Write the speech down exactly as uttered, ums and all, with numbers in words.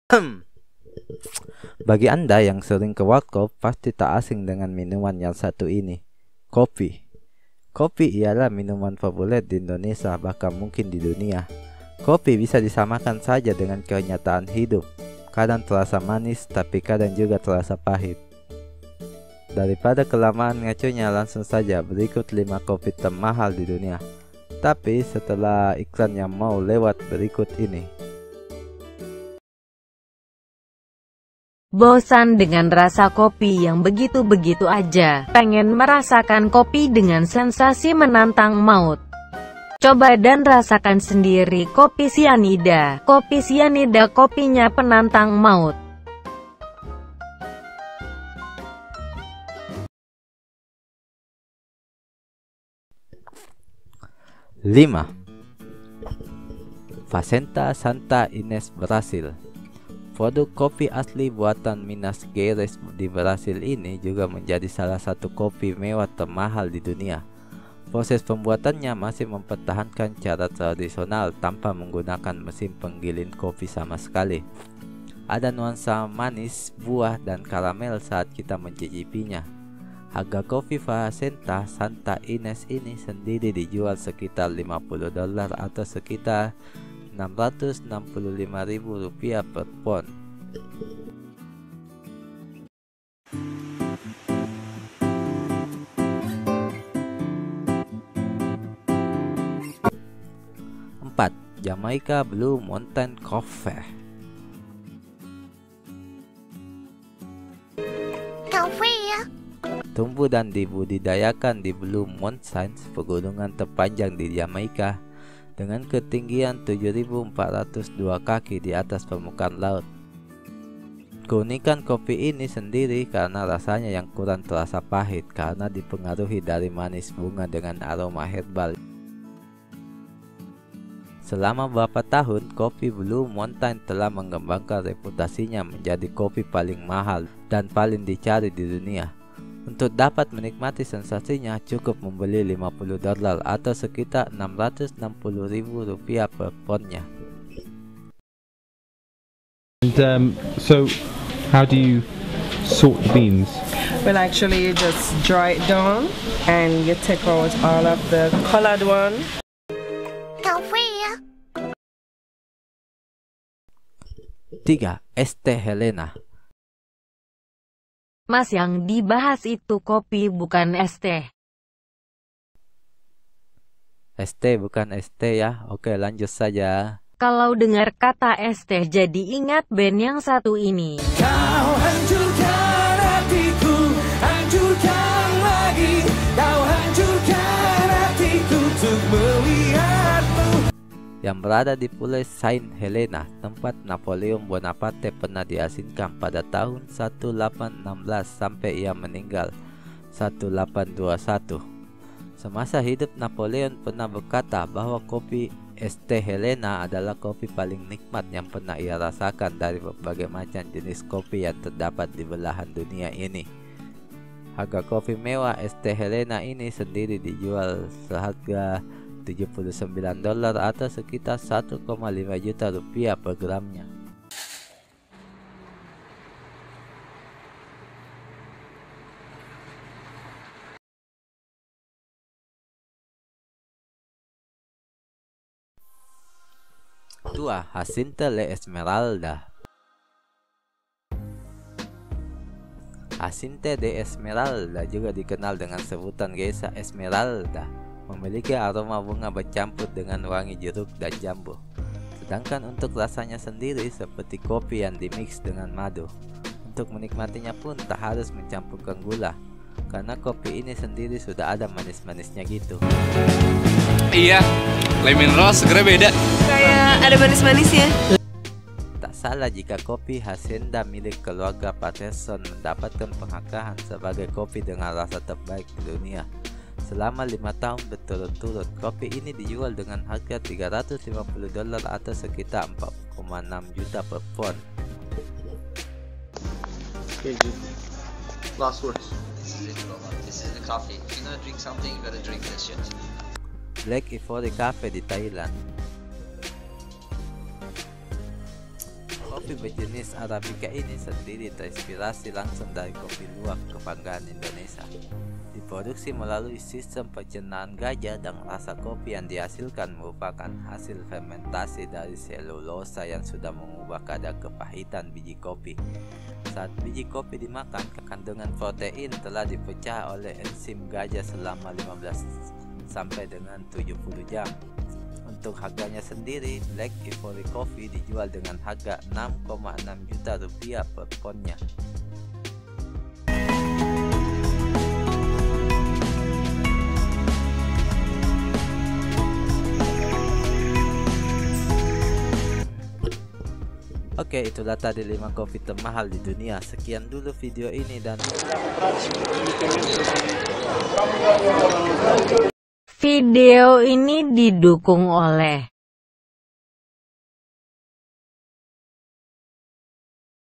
Bagi Anda yang sering ke warkop, pasti tak asing dengan minuman yang satu ini, kopi. Kopi ialah minuman populer di Indonesia, bahkan mungkin di dunia. Kopi bisa disamakan saja dengan kenyataan hidup. Kadang terasa manis, tapi kadang juga terasa pahit. Daripada kelamaan ngacunya, langsung saja berikut lima kopi termahal di dunia. Tapi setelah iklan yang mau lewat berikut ini. Bosan dengan rasa kopi yang begitu-begitu aja? Pengen merasakan kopi dengan sensasi menantang maut? Coba dan rasakan sendiri kopi sianida. Kopi sianida, kopinya penantang maut. lima. Fazenda Santa Ines, Brasil. Produk kopi asli buatan Minas Gerais di Brasil ini juga menjadi salah satu kopi mewah termahal di dunia. Proses pembuatannya masih mempertahankan cara tradisional tanpa menggunakan mesin penggiling kopi sama sekali. Ada nuansa manis, buah, dan karamel saat kita mencicipinya. Harga kopi Fazenda Santa Ines ini sendiri dijual sekitar lima puluh dolar atau sekitar enam ratus enam puluh lima ribu rupiah per pon. empat. Jamaica Blue Mountain Coffee. Kopi ya. Tumbuh dan dibudidayakan di Blue Mountains, pegunungan terpanjang di Jamaika, dengan ketinggian tujuh ribu empat ratus dua kaki di atas permukaan laut. Keunikan kopi ini sendiri karena rasanya yang kurang terasa pahit karena dipengaruhi dari manis bunga dengan aroma herbal. Selama beberapa tahun, kopi Blue Mountain telah mengembangkan reputasinya menjadi kopi paling mahal dan paling dicari di dunia. Untuk dapat menikmati sensasinya, cukup membeli lima puluh dolar atau sekitar enam ratus enam puluh ribu rupiah per ponnya. And um, so, how do you sort the beans? Well, actually, you just dry it down and you take out all of the colored one. Kopi ya. tiga. Es teh Helena. Mas, yang dibahas itu kopi bukan es teh. Es teh bukan es teh ya. Oke, lanjut saja. Kalau dengar kata es teh jadi ingat band yang satu ini. Kau hancurkan hatiku, hancurkan lagi. Kau hancurkan hatiku untuk melihatmu. Yang berada di Pulau Saint Helena, tempat Napoleon Bonaparte pernah diasingkan pada tahun seribu delapan ratus enam belas sampai ia meninggal seribu delapan ratus dua puluh satu. Semasa hidup, Napoleon pernah berkata bahwa kopi es teh Helena adalah kopi paling nikmat yang pernah ia rasakan dari berbagai macam jenis kopi yang terdapat di belahan dunia ini. Harga kopi mewah es teh Helena ini sendiri dijual seharga tujuh puluh sembilan dolar atau sekitar satu koma lima juta rupiah per gramnya. Dua. Jacinta Le Esmeralda. Jacinta de Esmeralda juga dikenal dengan sebutan Geisha Esmeralda. Memiliki aroma bunga bercampur dengan wangi jeruk dan jambu. Sedangkan untuk rasanya sendiri seperti kopi yang dimix dengan madu. Untuk menikmatinya pun tak harus mencampurkan gula, karena kopi ini sendiri sudah ada manis-manisnya gitu. Iya, le mineral segera beda. Kayak ada manis-manisnya. Tak salah jika kopi Hacienda milik keluarga Patterson mendapatkan penghargaan sebagai kopi dengan rasa terbaik di dunia. Selama lima tahun berturut-turut, kopi ini dijual dengan harga tiga ratus lima puluh dolar atau sekitar empat koma enam juta per pon. Okay, dude. Last words. This is it, bro. This is the coffee. If you're gonna drink something, you gotta drink this shit. Black Ivory Cafe di Thailand. Kopi berjenis Arabica ini sendiri terinspirasi langsung dari kopi luwak kebanggaan Indonesia. Diproduksi melalui sistem pencernaan gajah dan rasa kopi yang dihasilkan merupakan hasil fermentasi dari selulosa yang sudah mengubah kadar kepahitan biji kopi. Saat biji kopi dimakan, kandungan protein telah dipecah oleh enzim gajah selama lima belas sampai dengan tujuh puluh jam. Untuk harganya sendiri, Black Ivory Coffee dijual dengan harga enam koma enam juta rupiah per ponnya. Oke, itulah tadi lima kopi termahal di dunia. Sekian dulu video ini dan video ini didukung oleh